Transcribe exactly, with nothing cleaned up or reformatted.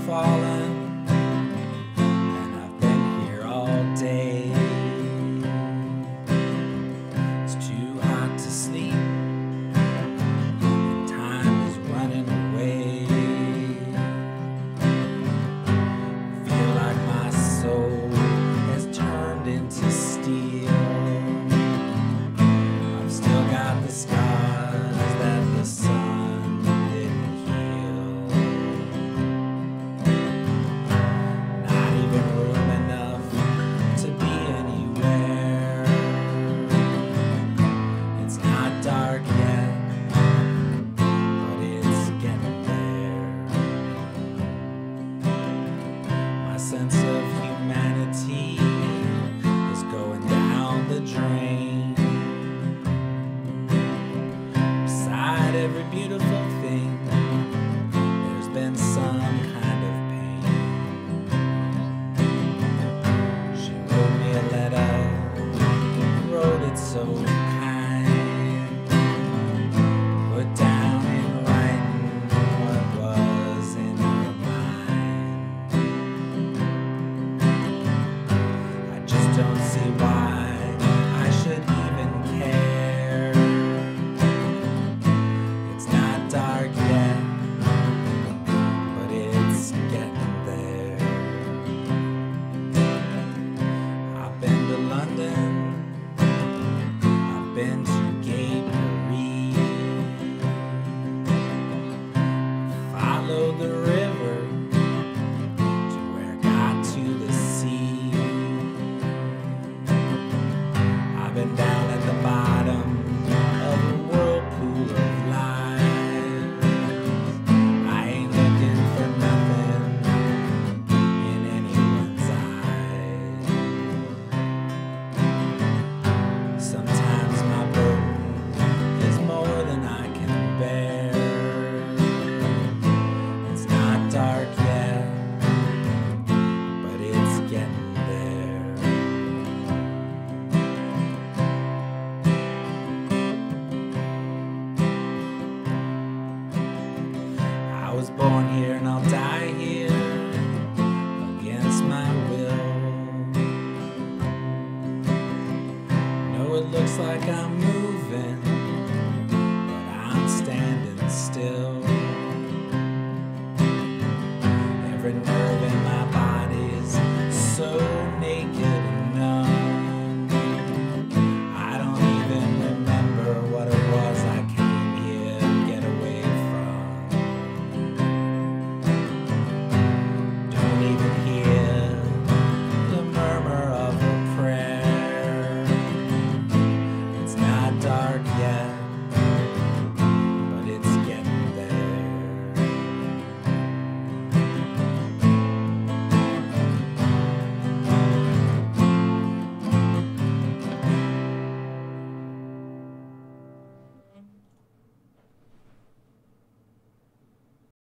fallen, and I've been here all day. It's too hot to sleep, and time is running away. I feel like my soul has turned into steel. I've still got the scars that the sun didn't heal. Not even room enough to be anywhere. It's not dark yet, but it's getting there. My sense of humanity is going down the drain. Beside every beautiful thing, there's been some kind of pain. She wrote me a letter, wrote it so kind, put down in writing what was in her mind. I just don't see why I should even care. It's not dark yet, but it's getting there. I've been to London, I've been to Gay Paris, followed the river to where it got to the sea. I've been down at the bottom of a whirlpool of lies. I ain't looking for nothing in anyone's eyes. Sometimes my burden is more than I can bear. It's not dark yet, but it's getting there. I was born here